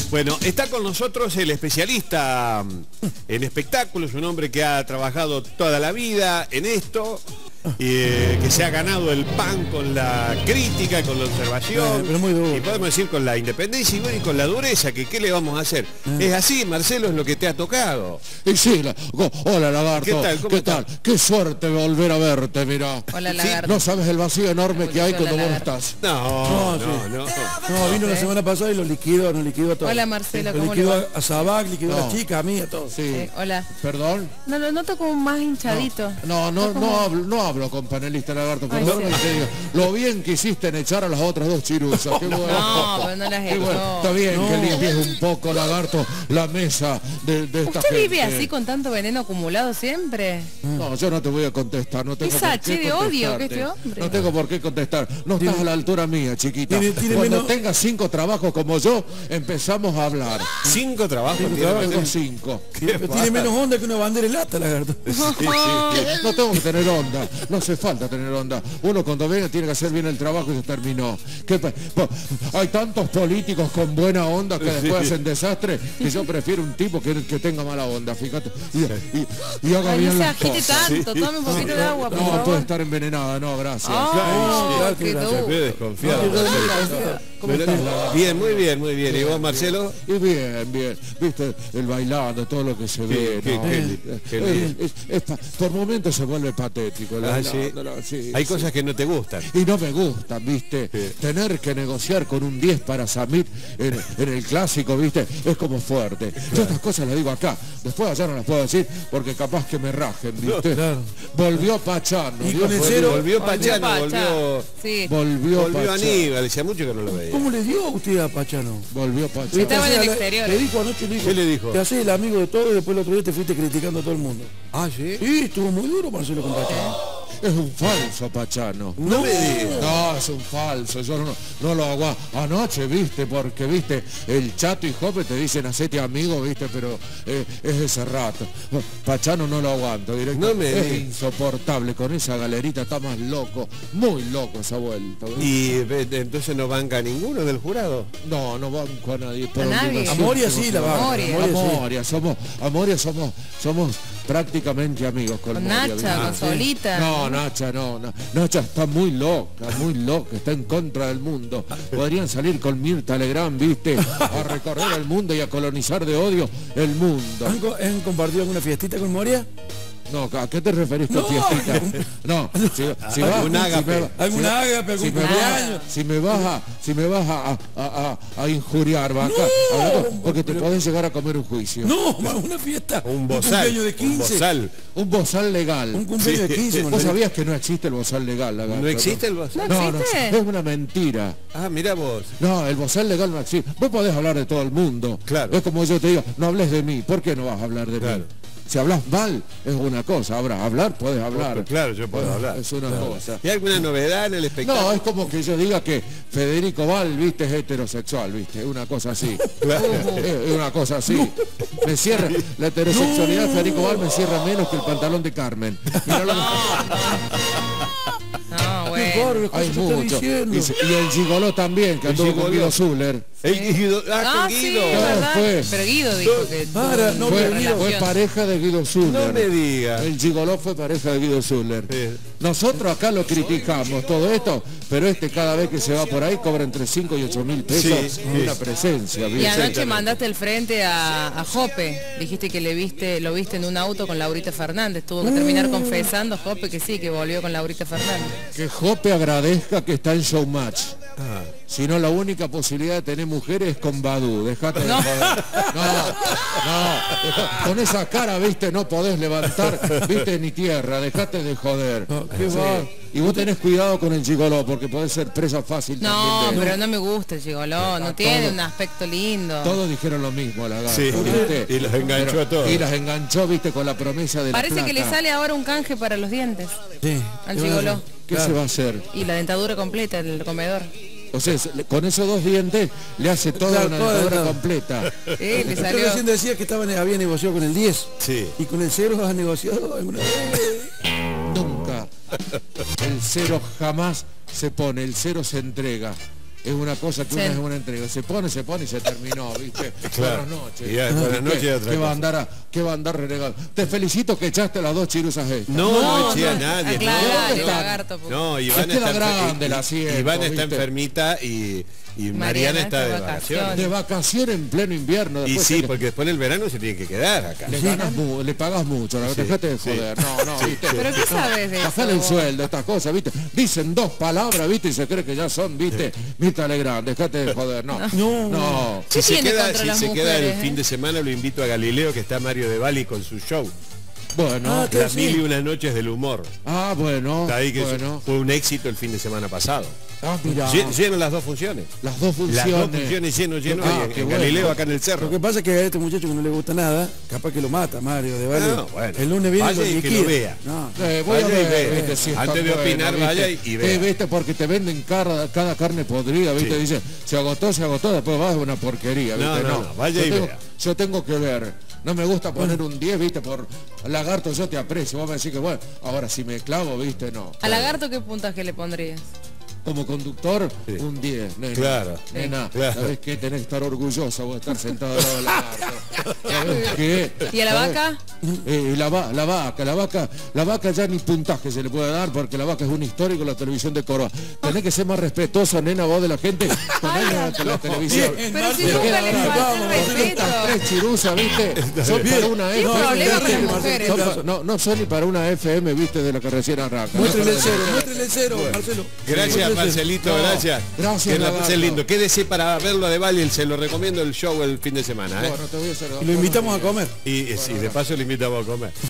Bueno, está con nosotros el especialista en espectáculos, un hombre que ha trabajado toda la vida en esto, que se ha ganado el pan con la crítica, con la observación, pero muy duro. y podemos decir con la independencia y, bueno, y con la dureza, que qué le vamos a hacer. Es así, Marcelo, es lo que te ha tocado. Y sí, hola Lagarto, ¿Qué tal? ¿Cómo tal? Qué suerte volver a verte, mira. Hola, Sí, Lagarto. No sabes el vacío enorme que hay cuando Hola, vos no Lagarto. estás. No, No, vino la semana pasada y lo liquidó a todos. Hola, Marcelo, Lo ¿cómo le liquidó va? a Sabac, liquidó a No. las chicas, a mí, a todos. Sí. Hola. ¿Perdón? No, lo noto como más hinchadito. No hablo con panelista Lagarto, Ay, perdón, sí. te digo, lo bien que hiciste en echar a las otras dos chiruzas, qué bueno. No, pero no las Qué echó. bueno. Está bien que limpies un poco, Lagarto, la mesa de esta ¿Usted vive gente. así con tanto veneno acumulado siempre? No, yo no te voy a contestar, no tengo Esa por H qué de odio que contestarte. este hombre. No tengo por qué contestar, no estás a la altura mía, chiquita. Tiene Cuando menos- tengas 5 trabajos como yo, empezamos a hablar. 5 trabajos. tiene Yo Marcelo. tengo 5. Pero tiene menos onda que una bandera de lata, Lagarto. No tengo que tener onda, no hace falta tener onda. Uno cuando venga tiene que hacer bien el trabajo y se terminó. Hay tantos políticos con buena onda que después hacen desastre que yo prefiero un tipo que tenga mala onda, fíjate. Y haga Ay, no bien se las agite cosas. tanto, tome un poquito de agua, por No, favor. puede estar envenenada, no, gracias. Oh, Claro, qué claro, duro. Estoy desconfiado. ¿Cómo Pero- está? Bien, muy bien, muy bien. ¿Y vos, Marcelo? Y bien, viste, el bailando, todo lo que se ve. qué- ¿no? qué lindo. Por momentos se vuelve patético. el Ah, ¿sí? bailando, ¿no? Sí, Hay sí. cosas que no te gustan. Y no me gustan, viste, Sí. tener que negociar con un 10 para Samit en el clásico, viste, es como fuerte. Yo estas cosas las digo acá, después allá no las puedo decir porque capaz que me rajen, viste. Claro. Volvió Pachano, Y Dios con el fue- cero- Volvió Pachano, Pacha. volvió Sí. volvió Pachano. Pachano, Decía mucho que no lo veía. ¿Cómo le dio a usted a Pachano? volvió Pachano. Estaba en el Te exterior. Te dijo anoche, ¿Qué le dijo? Te haces el amigo de todo y después el otro día te fuiste criticando a todo el mundo. Ah, ¿sí? Sí, estuvo muy duro Marcelo con Pachano. Es un falso Pachano. No me digas. No, es un falso, yo no lo hago. Anoche, viste, porque viste, el Chato y Jope te dicen hacete amigo, viste, pero es de ese rato. Pachano no lo aguanto, directo. No me es digas. insoportable, con esa galerita está más loco, muy loco esa vuelta. ¿ves? Y entonces no banca a ninguno del jurado. No banco a nadie. por A nadie. obligación Amoria tengo sí, que la bancar. Amoria. Amoria somos prácticamente amigos con Con Moria, Nacha, ¿viste? con Solita. No, Nacha no. Nacha está muy loca, está en contra del mundo. Podrían salir con Mirta Legrand, viste, a recorrer el mundo y a colonizar de odio el mundo. ¿Han compartido alguna fiestita con Moria? No, ¿a qué te referís con No. fiestita? No, si vas, Algún ágape. ¿Alguna ágape, algún cumpleaños? si me vas a injuriar, vaca, hablando, porque te podés llegar a comer un juicio. No, una fiesta. Un bozal. cumpleaños de 15. Un bozal. Un bozal legal. Un cumpleaños de 15. ¿Vos Marcelo. sabías que no existe el bozal legal, Lagarto? ¿No existe el bozal? ¿No existe? es una mentira. Ah, mira vos. No, el bozal legal no existe. Vos podés hablar de todo el mundo. Claro. Es como yo te digo, no hables de mí. ¿Por qué no vas a hablar de Claro. mí? Si hablas mal, es una cosa. Ahora, hablar, podés hablar. Claro, yo puedo hablar. Es una cosa. ¿Y alguna novedad en el espectáculo? No, es como que yo diga que Federico Val, viste, es heterosexual, viste, una cosa así. Es una cosa así. Me cierra, la heterosexualidad de Federico Val me cierra menos que el pantalón de Carmen. Mirá lo que- No, Qué bueno. bárbaro, ¿qué Hay se está mucho. diciendo? Y el gigoló también, que El anduvo con gigoló. Guido Zuller. El Guido. Ah, con sí, Guido. verdad. fue. Pero Guido dijo que Para, no, tuvo pero una Guido Fue relación. pareja de Guido Zuller. No me diga. El gigoló fue pareja de Guido Zuller. Sí. Nosotros acá lo criticamos todo esto, pero cada vez que se va por ahí cobra entre 5 y 8 mil pesos Sí, una presencia. Y ¿viste? anoche mandaste el frente a Jope. Dijiste que lo viste en un auto con Laurita Fernández. Tuvo que terminar confesando, Jope, que sí, que volvió con Laurita Fernández. Que Jope agradezca que está en Showmatch. Si no, la única posibilidad de tener mujeres es con Badú. Dejate de No. joder. Con esa cara, viste, no podés levantar, viste, ni tierra. Dejate de joder. qué Sí. va. Y vos tenés cuidado con el gigoló, porque podés ser presa fácil No, también de- pero no me gusta el gigoló. No tiene todo. un aspecto lindo. Todos dijeron lo mismo, la gata. Sí, y los enganchó a todos. Y las enganchó, viste, con la promesa de Parece la que le plata. sale ahora un canje para los dientes Sí. al gigoló. ¿Qué se va a hacer? Y la dentadura completa del comedor. O sea, con esos 2 dientes le hace toda Claro, una toda dentadura la- completa. Le Usted salió. recién decía que había negociado con el 10. Sí. ¿Y con el 0 has negociado alguna vez? Nunca. El 0 jamás se pone, el 0 se entrega. es una cosa que Sí. una es una entrega. Se pone y se terminó, ¿viste? Claro. Buenas noches. Y ya, buenas noches y otra ¿Qué va a cosa. andar qué va a andar renegando? Te felicito que echaste las 2 chiruzas estas. No eché a nadie. Aclarale, no. lagarto, porque- No, Ivana Es que la está, grande la siento, Ivana está ¿viste? enfermita y Mariana está de vacaciones. De vacaciones en pleno invierno. Y después sí, se porque después en el verano se tiene que quedar acá. le pagas mucho, la Sí, dejate de sí. joder. No, ¿viste? ¿Pero qué sabes de eso? Bajale el vos? sueldo, estas cosas, ¿viste? Dicen 2 palabras, ¿viste? Y se cree que ya son, ¿viste? Mirta Legrand, dejate de joder. No. ¿Qué Si se tiene queda, contra si las se queda el mujeres, fin de semana, lo invito a Galileo, que está Mario de Bali con su show. Bueno. Las 1001 noches del humor. Bueno. Está ahí que bueno. fue un éxito el fin de semana pasado. Mira. Lleno las 2 funciones. Las 2 funciones. Las 2 funciones lleno y qué en bueno. Galileo acá en el cerro. Lo que pasa es que a este muchacho que no le gusta nada, capaz que lo mata Mario de Valle. No, bueno. El lunes viene Vaya y y que lo vea. No. Voy a Vaya y ver, ve. ¿viste? Si Antes está de opinar, ¿viste? vaya y vea. ¿Viste? Porque te venden cada carne podrida, ¿viste? Sí. Dice, se agotó, después vas a una porquería, ¿viste? No, vaya y vea. Yo tengo que ver. No me gusta poner un 10, ¿viste? Por lagarto yo te aprecio. Vos me decís que bueno, ahora si me clavo, ¿viste? No. ¿A lagarto qué puntaje le pondrías? Como conductor, Sí. un 10, nena. Claro. Nena, Claro. ¿sabés qué? Tenés que estar orgullosa vos de estar sentado al lado del lagarto. ¿Sabés qué? ¿Y a la ¿Sabés? vaca? La vaca ya ni puntaje se le puede dar porque la vaca es un histórico en la televisión de Córdoba. Tenés que ser más respetuosa, nena, vos de la gente. Ponés la televisión. Pero si Me nunca queda le bravo. falta el Vos respeto. estas 3 chiruzas, ¿viste? Son para una ¿Qué FM. problema con las ¿viste? mujeres? No son ni para una FM, ¿viste? De la que recién arranca. Muéstrele el cero, Marcelo. Gracias, Marcelito, gracias. Gracias, Que la lagarto. pasen lindo. Quédese para verlo de Bali, se lo recomiendo el show el fin de semana. Bueno, te voy a hacer Y lo invitamos a comer. Y de paso le invitamos a comer.